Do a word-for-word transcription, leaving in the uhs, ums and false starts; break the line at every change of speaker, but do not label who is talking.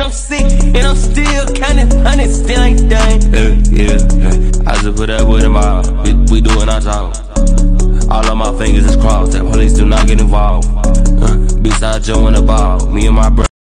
I'm sick, and I'm still counting hundreds, still ain't done.
Yeah, yeah, yeah. I just put that with him out. We, we doing our job. All of my fingers is crossed. That police do not get involved. Uh, besides Joe and the ball, me and my brother.